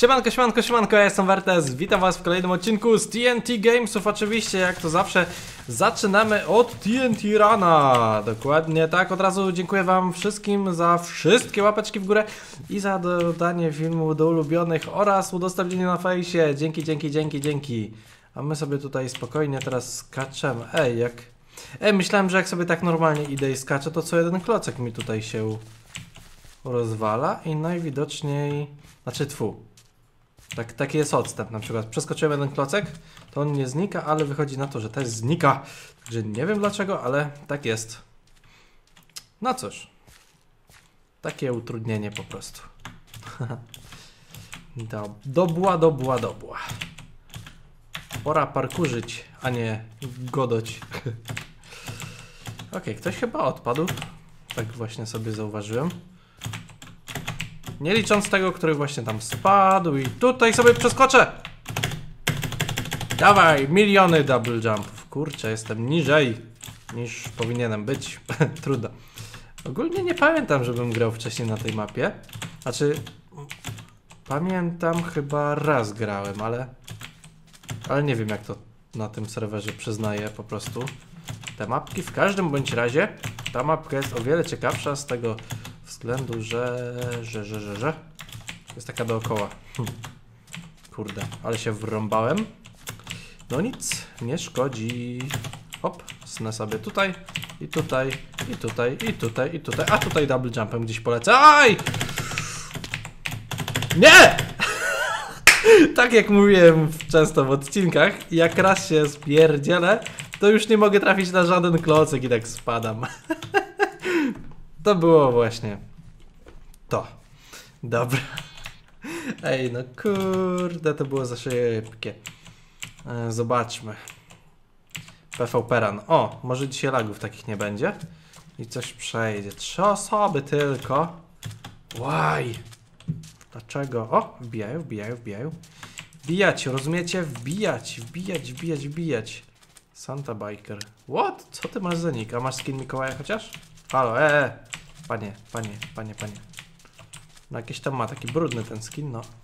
Siemanko, siemanko, siemanko, ja jestem Wertes, witam was w kolejnym odcinku z TNT Gamesów. Oczywiście, jak to zawsze, zaczynamy od TNT Runa. Dokładnie tak, od razu dziękuję wam wszystkim za wszystkie łapeczki w górę i za dodanie filmu do ulubionych oraz udostępnienie na fejsie. Dzięki. A my sobie tutaj spokojnie teraz skaczemy. Myślałem, że jak sobie tak normalnie idę i skaczę, to co jeden klocek mi tutaj się rozwala i najwidoczniej... Taki jest odstęp, na przykład przeskoczyłem jeden klocek, to on nie znika, ale wychodzi na to, że też znika. Także nie wiem dlaczego, ale tak jest. No cóż. Takie utrudnienie po prostu. Dobła. Pora parkurzyć, a nie godoć. Okej, ktoś chyba odpadł. Tak właśnie sobie zauważyłem. Nie licząc tego, który właśnie tam spadł i tutaj sobie przeskoczę. Dawaj, miliony double jumpów. Kurczę, jestem niżej niż powinienem być. Trudno. Ogólnie nie pamiętam, żebym grał wcześniej na tej mapie. Znaczy, pamiętam, chyba raz grałem, ale nie wiem jak to na tym serwerze przyznaję po prostu te mapki. W każdym bądź razie ta mapka jest o wiele ciekawsza z tego względu, że jest taka dookoła. Kurde, ale się wrąbałem. No nic, nie szkodzi. Hop, snę sobie tutaj i tutaj, i tutaj, i tutaj, i tutaj. A tutaj double jumpem gdzieś polecę. Aj! Nie! Tak jak mówiłem często w odcinkach, jak raz się spierdzielę, to już nie mogę trafić na żaden klocek i tak spadam. To było właśnie to. Dobra. Ej, no kurde, to było za szybkie. Zobaczmy. PvP Run. O, może dzisiaj lagów takich nie będzie. I coś przejdzie. 3 osoby tylko. Why? Dlaczego? O, wbijają. Wbijać, rozumiecie? Wbijać. Santa Biker. What? Co ty masz za nick? A masz skin Mikołaja chociaż? Halo, Panie. No jakiś tam ma taki brudny ten skin, no.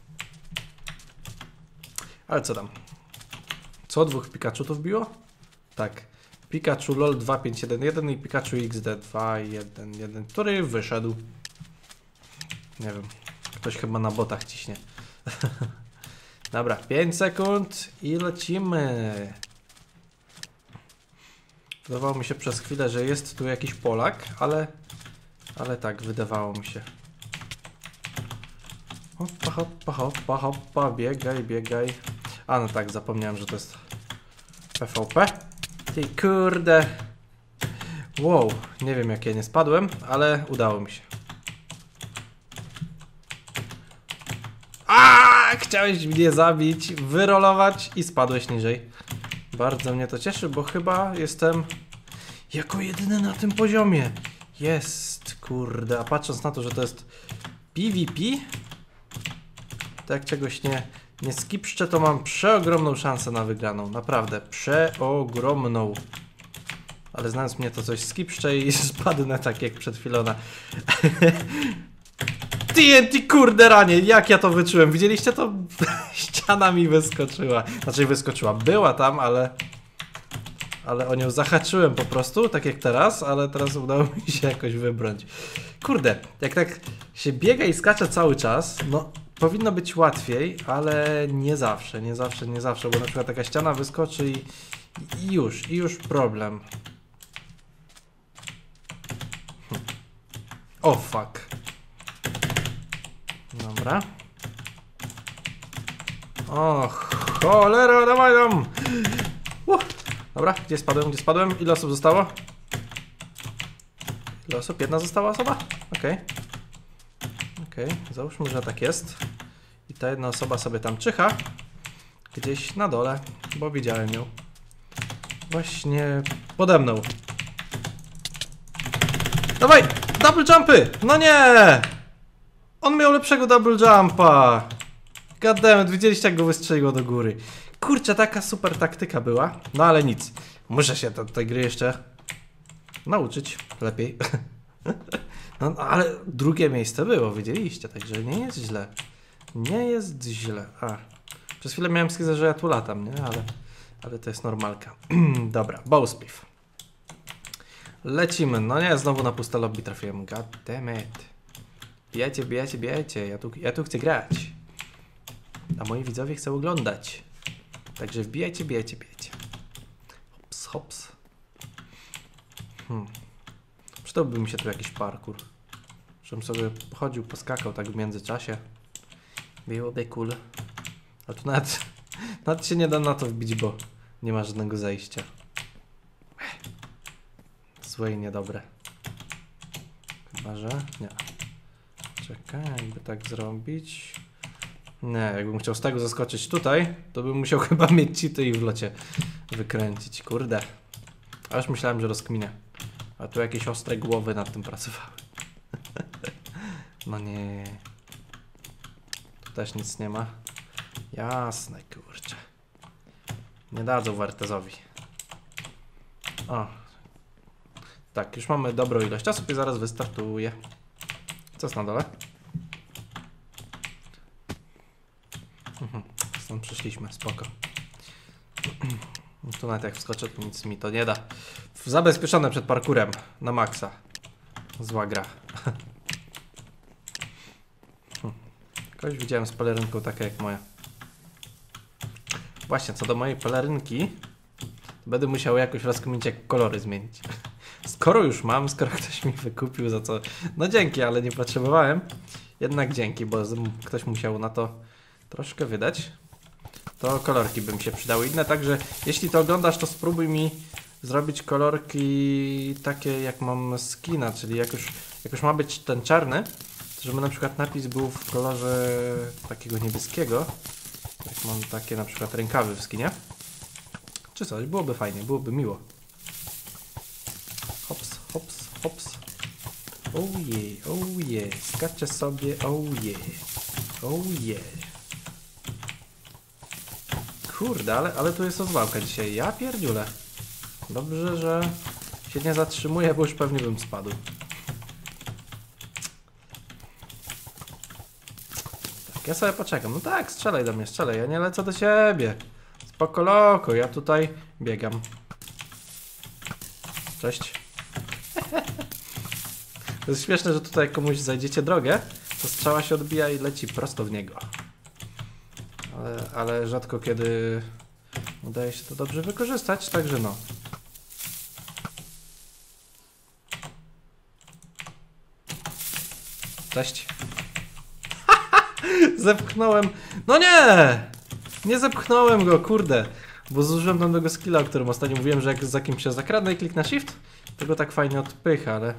Ale co tam? Co? 2 Pikachu tu wbiło? Tak. Pikachu LOL 2511 i Pikachu XD 211, który wyszedł. Nie wiem. Ktoś chyba na botach ciśnie. Dobra, 5 sekund i lecimy. Wydawało mi się przez chwilę, że jest tu jakiś Polak, ale tak, wydawało mi się. Hoppa, biegaj. A no tak, zapomniałem, że to jest PvP. Ty kurde. Wow, nie wiem jak ja nie spadłem, ale udało mi się. Chciałeś mnie zabić, wyrolować i spadłeś niżej. Bardzo mnie to cieszy, bo chyba jestem jako jedyny na tym poziomie. Jest, kurde, a patrząc na to, że to jest PvP, to jak czegoś nie skipszczę, to mam przeogromną szansę na wygraną. Naprawdę, przeogromną. Ale znając mnie, to coś skipszczę i spadnę tak jak przed chwilą na... TNT, kurde ranie, jak ja to wyczułem. Widzieliście to? Ściana mi wyskoczyła. Znaczy wyskoczyła, była tam, ale o nią zahaczyłem po prostu, tak jak teraz, ale teraz udało mi się jakoś wybrać. Kurde, jak tak się biega i skacze cały czas, no powinno być łatwiej, ale nie zawsze, bo na przykład taka ściana wyskoczy i już problem. O fuck. Dobra. O cholera, dawaj tam! Dobra, gdzie spadłem? Ile osób zostało? Ile osób? Jedna została osoba? Okej, załóżmy, że tak jest. I ta jedna osoba sobie tam czyha. Gdzieś na dole, bo widziałem ją. Właśnie pode mną. Dawaj! Double jumpy! No nie! On miał lepszego double jumpa. Goddammit, widzieliście jak go wystrzeliło do góry. Kurczę, taka super taktyka była. No ale nic. Muszę się do tej gry jeszcze nauczyć lepiej. No ale drugie miejsce było, widzieliście, także nie jest źle. Nie jest źle. Przez chwilę miałem schizę, że ja tu latam, nie? Ale to jest normalka. Dobra, bowspliff. Lecimy. No nie, znowu na puste lobby trafiłem. God damn it. Bijajcie, bijajcie, bijajcie. Ja tu chcę grać. A moi widzowie chcą oglądać. Także wbijajcie, bijajcie, bijajcie. Hops, hops. Przydałby mi się tu jakiś parkour. Żebym sobie pochodził, poskakał tak w międzyczasie. Byłoby cool. A tu nawet się nie da na to wbić, bo nie ma żadnego zejścia. Złe i niedobre. Chyba, że... Nie. Czekaj, jakby tak zrobić... Nie, jakbym chciał z tego zaskoczyć tutaj, to bym musiał chyba mieć cheaty i w locie wykręcić. Kurde. A już myślałem, że rozkminę. A tu jakieś ostre głowy nad tym pracowały. No nie. Tu też nic nie ma. Jasne, kurczę. Nie dadzą Wartezowi. O. Tak, już mamy dobrą ilość czasu i zaraz wystartuję. Co jest na dole? Stąd przyszliśmy, spoko. Tu nawet jak wskoczę, to nic mi to nie da. Zabezpieczone przed parkurem na maksa. Zła gra. Kogoś widziałem z pelerynką taka jak moja. Właśnie, co do mojej pelerynki, będę musiał jakoś rozkminić, jak kolory zmienić. Skoro już mam, skoro ktoś mi wykupił, za co... No dzięki, ale nie potrzebowałem. Jednak dzięki, bo ktoś musiał na to troszkę wydać. To kolorki by mi się przydały inne, także jeśli to oglądasz, to spróbuj mi zrobić kolorki takie jak mam skina, czyli jak już ma być ten czarny, to żeby na przykład napis był w kolorze takiego niebieskiego, jak mam takie na przykład rękawy w skinie, czy coś, byłoby fajnie, byłoby miło. Hops, hops, hops. Oh yeah, skaczę sobie, oh yeah. Kurde, ale tu jest rozwałka dzisiaj. Ja pierdziule. Dobrze, że się nie zatrzymuję, bo już pewnie bym spadł. Tak, ja sobie poczekam. No tak, strzelaj do mnie, strzelaj. Ja nie lecę do siebie. Spoko loko, ja tutaj biegam. Cześć. To jest śmieszne, że tutaj komuś zajdziecie drogę, to strzała się odbija i leci prosto w niego. Ale rzadko kiedy udaje się to dobrze wykorzystać, także no. Cześć. Zepchnąłem. No nie! Nie zepchnąłem go, kurde. Bo zużyłem tam tego skilla, o którym ostatnio mówiłem, że jak za kimś się zakradnę i kliknę shift, to go tak fajnie odpycha, ale...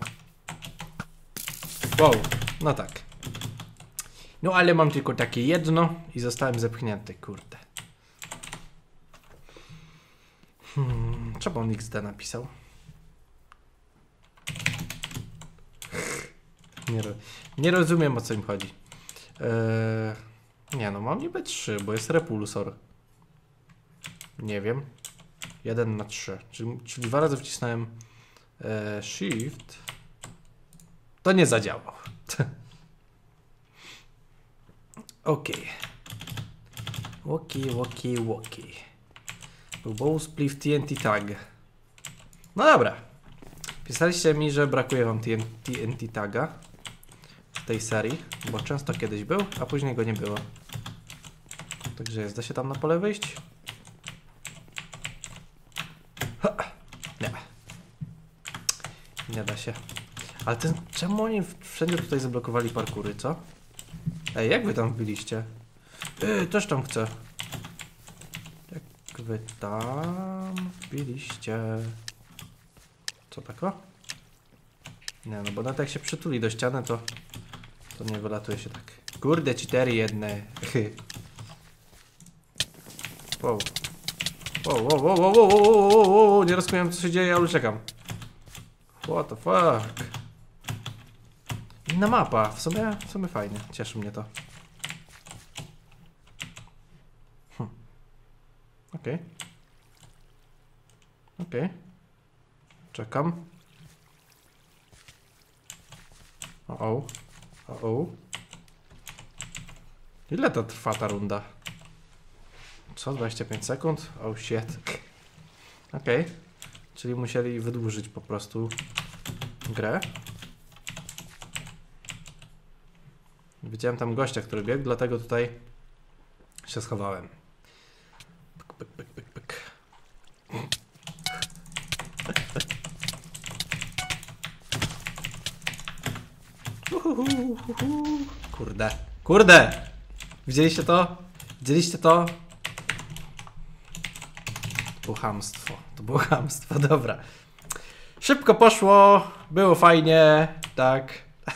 Wow, no tak. No ale mam tylko takie jedno i zostałem zepchnięty, kurde. Czemu on XD napisał? Nie rozumiem, o co im chodzi. Nie no, mam niby 3, bo jest repulsor. Nie wiem. 1 na 3. Czyli 2 razy wcisnąłem shift. To nie zadziałał. Okej. Łoki. Był bowspliff TNT tag. No dobra. Pisaliście mi, że brakuje wam TNT taga w tej serii, bo często kiedyś był, a później go nie było. Także jest, da się tam na pole wyjść? Ha! Nie. Nie da się. Ale czemu oni wszędzie tutaj zablokowali parkury, co? Ej, jak wy tam wbiliście? Też tam chcę. Jak wy tam wbiliście? Co tako? Nie no, bo nawet jak się przytuli do ściany, to nie wylatuje się tak. Kurde, 4 jedne. Wow. Wow. Nie rozumiem, co się dzieje, ale uciekam. What the fuck? Inna mapa, w sumie fajnie, cieszy mnie to. Okej. Czekam. O. Ile to trwa ta runda? Co? 25 sekund? Oh shit. Okej. Czyli musieli wydłużyć po prostu grę. Widziałem tam gościa, który biegł, dlatego tutaj się schowałem. Pyk, pyk, pyk, pyk, pyk. Kurde. Kurde! Widzieliście to? Widzieliście to? To było chamstwo. To było chamstwo, dobra. Szybko poszło, było fajnie, tak.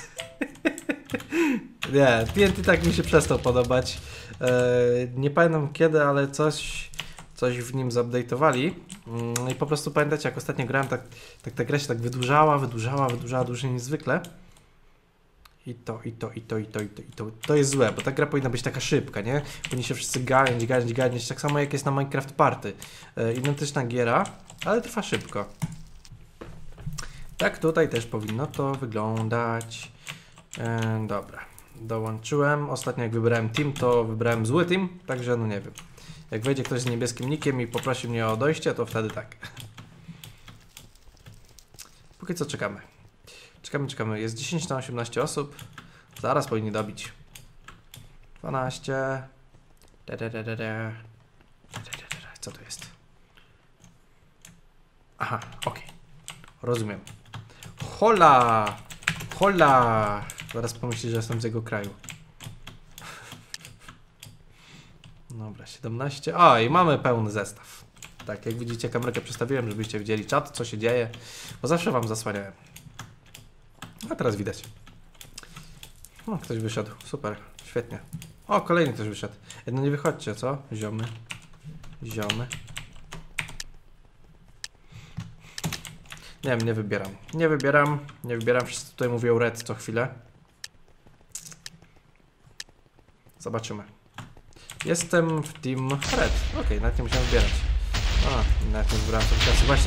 Nie, TNT tak mi się przestał podobać. Nie pamiętam kiedy, ale coś w nim zupdate'owali. I po prostu pamiętacie, jak ostatnio grałem, tak ta gra się tak wydłużała dłużej niż zwykle. To jest złe, bo ta gra powinna być taka szybka, nie? Powinni się wszyscy ganiać, tak samo jak jest na Minecraft Party. Identyczna giera, ale trwa szybko. Tak tutaj też powinno to wyglądać. Dobra, dołączyłem. Ostatnio jak wybrałem team, to wybrałem zły team, także no nie wiem. Jak wejdzie ktoś z niebieskim nickiem i poprosi mnie o dojście, to wtedy tak. Póki co czekamy. Czekamy. Jest 10 na 18 osób. Zaraz powinni dobić. 12. Co to jest? Aha, okej. Rozumiem. Hola! Hola! Zaraz pomyśli, że jestem z jego kraju. Dobra, 17. O, i mamy pełny zestaw. Tak, jak widzicie, kamerkę przestawiłem, żebyście widzieli czat, co się dzieje. Bo zawsze wam zasłaniałem. A teraz widać. O, ktoś wyszedł. Super, świetnie. O, kolejny ktoś wyszedł. No nie wychodźcie, co? Ziomy. Nie wiem, nie wybieram. Wszyscy tutaj mówią red co chwilę. Zobaczymy. Jestem w team red. Okej, nawet nie musiałem wybierać. A, nawet nie wybrałem sobie klasy. Właśnie.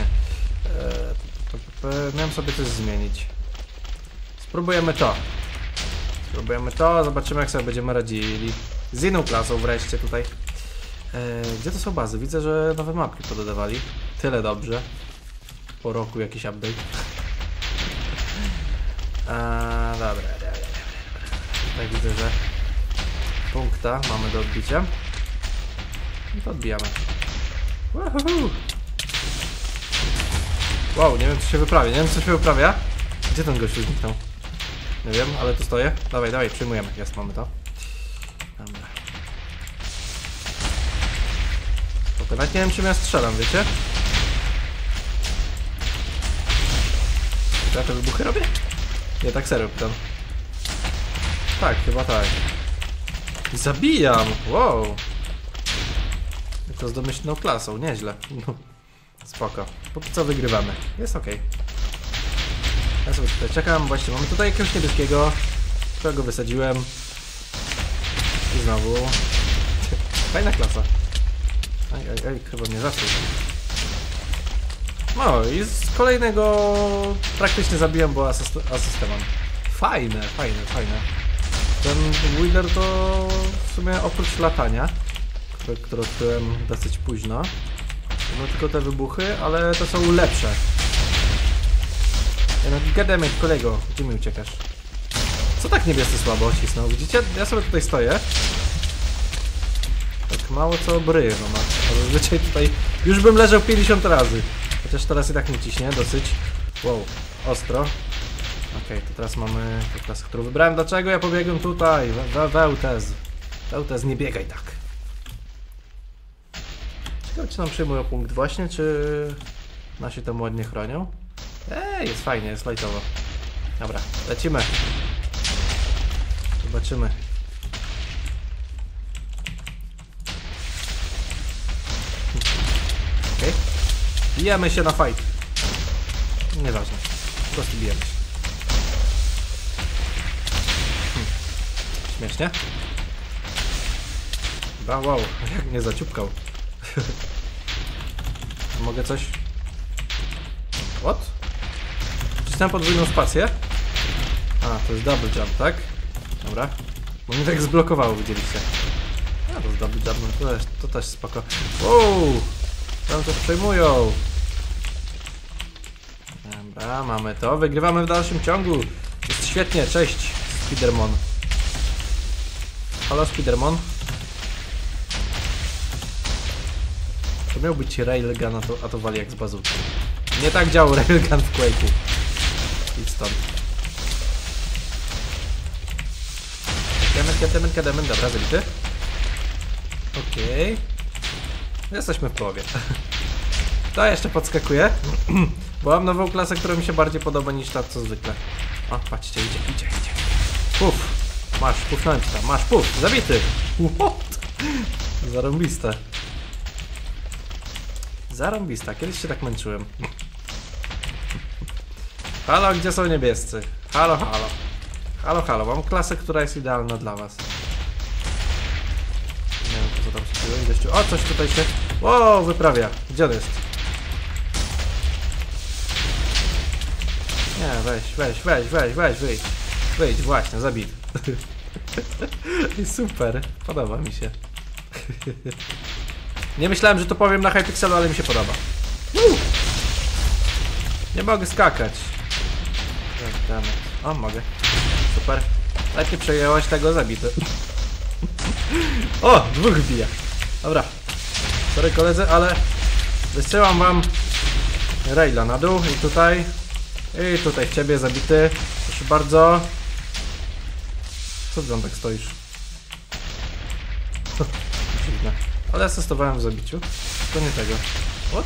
Miałem sobie coś zmienić. Spróbujemy to. Zobaczymy, jak sobie będziemy radzili. Z inną klasą wreszcie tutaj. Gdzie to są bazy? Widzę, że nowe mapki pododawali. Tyle dobrze. Po roku jakiś update. Dobra. Tutaj widzę, że punkta mamy do odbicia. I to odbijamy. Wow, nie wiem co się wyprawia. Gdzie ten gościu zniknął? Nie wiem, ale tu stoję. Dawaj, przyjmujemy. Jest, mamy to. Dobra. Nawet nie wiem, czym ja strzelam, wiecie? Czy ja te wybuchy robię? Nie, tak serio pytam. Tak, chyba tak. Zabijam! Wow! To z domyślną klasą, nieźle. No, spoko. Póki co wygrywamy. Jest okej. Ja sobie tutaj czekam. Właśnie mamy tutaj jakiegoś niebieskiego, którego wysadziłem. I znowu. Fajna klasa. Ej, chyba mnie zasłużył. No i z kolejnego praktycznie zabiłem, bo asystę mam. Fajne. Ten Wither to w sumie oprócz latania, które odkryłem dosyć późno, no tylko te wybuchy, ale to są lepsze. No goddammit, kolego, gdzie mi uciekasz? Co tak niebiescy słabo cisnął? Widzicie? Ja sobie tutaj stoję. Tak mało co bryje, no ma. A zazwyczaj tutaj już bym leżał 50 razy. Chociaż teraz i tak nie ciśnie, dosyć. Wow, ostro. Okej, to teraz mamy tę klasę, którą wybrałem. Dlaczego ja pobiegłem tutaj? Wełtez, nie biegaj tak. Ciekawe, czy nam przyjmują punkt właśnie, czy nasi tam ładnie chronią? Jest fajnie, jest lightowo. Dobra, lecimy. Zobaczymy. Okej. Bijemy się na fight. Nieważne. Po prostu bijemy się. Śmiesznie? Wow, jak mnie zaciupkał. Mogę coś... What? Wcisnąłem podwójną spację. A, to jest double jump, tak? Dobra. Bo mnie tak zblokowało, widzieliście. No to zdobyć żadną, to też spoko. Wow! Tam coś przejmują. Dobra, mamy to. Wygrywamy w dalszym ciągu. Jest świetnie, cześć Spiderman. Halo Spiderman. To miał być railgun, a to wali jak z bazuki. Nie tak działał railgun w Quake'u. Idź stąd. Kedement, dobra, zabity. Okej. Jesteśmy w połowie. To jeszcze podskakuje. Bo mam nową klasę, która mi się bardziej podoba niż ta co zwykle. O, patrzcie, idzie. Puf. Masz, pufnąłem ci tam. Masz, puf, zabity. What? Zarąbiste. Zarąbista, kiedyś się tak męczyłem. Halo, gdzie są niebiescy? Halo. Halo, mam klasę, która jest idealna dla was. Nie wiem, co tam się dzieje. O, coś tutaj się... O, wyprawia. Gdzie on jest? Nie, weź, wyjdź, właśnie, zabij. I super, podoba mi się. Nie myślałem, że to powiem na Hypixelu, ale mi się podoba. Nie mogę skakać. O, mogę. Super. Jak nie przejęłaś tego, zabity. O, dwóch wbija. Dobra. Sorry koledzy, ale wysyłam wam raila na dół i tutaj w ciebie zabity. Proszę bardzo. Co ty tam tak stoisz? Dziwne. Ale asystowałem w zabiciu. To nie tego. What?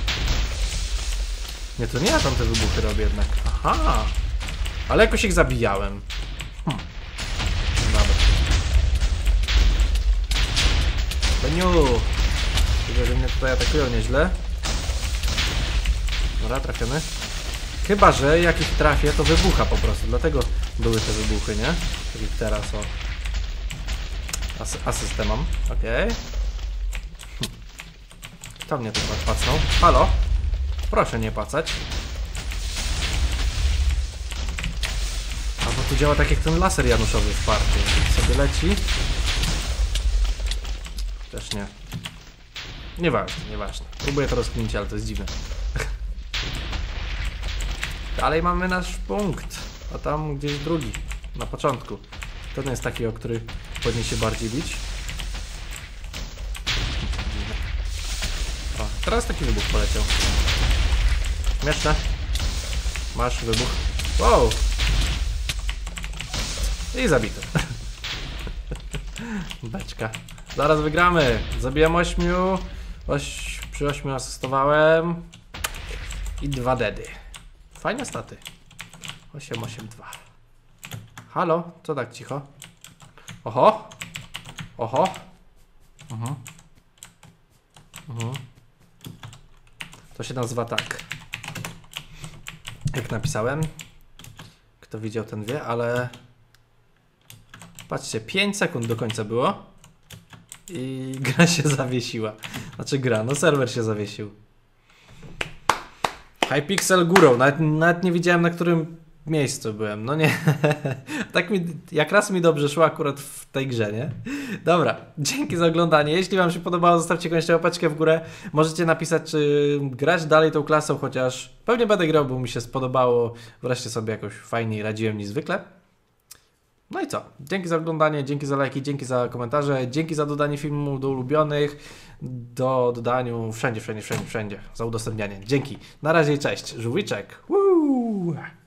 Nie, to nie ja tam te wybuchy robię jednak. Aha. Ale jakoś ich zabijałem. Dobra. Beniu. Widzę, że mnie tutaj atakują nieźle. Dobra, trafiony. Chyba, że jak ich trafię, to wybucha po prostu. Dlatego były te wybuchy, nie? Tak jak teraz, o. Asystę mam. Okej. Kto mnie tu pacnął? Halo? Proszę nie pacać. A bo tu działa tak jak ten laser januszowy w partii. Sobie leci. Też nie. Nieważne. Próbuję to rozkminić, ale to jest dziwne. Dalej mamy nasz punkt. A tam gdzieś drugi. Na początku. Ten jest taki, o który powinien się bardziej bić. O, teraz taki wybuch poleciał. Śmieszne. Masz wybuch. Wow! I zabity. Beczka. Zaraz wygramy. Zabiłem 8. Przy 8 asystowałem. I 2 deady. Fajne staty. 8-8-2. Halo? Co tak cicho? Oho! Oho! To się nazywa tak. Jak napisałem. Kto widział, ten wie, ale... Patrzcie, 5 sekund do końca było. I gra się zawiesiła. Znaczy gra, no serwer się zawiesił. Hypixel górą, nawet nie widziałem, na którym miejscu byłem. No nie, tak mi, jak raz mi dobrze szło akurat w tej grze, nie? Dobra, dzięki za oglądanie. Jeśli wam się podobało, zostawcie koniecznie łapeczkę w górę. Możecie napisać, czy grać dalej tą klasą, chociaż pewnie będę grał, bo mi się spodobało. Wreszcie sobie jakoś fajniej radziłem niż zwykle. No i co? Dzięki za oglądanie, dzięki za lajki, dzięki za komentarze, dzięki za dodanie filmu do ulubionych, do dodaniu wszędzie, za udostępnianie. Dzięki. Na razie, cześć. Żółwiczek. Woo!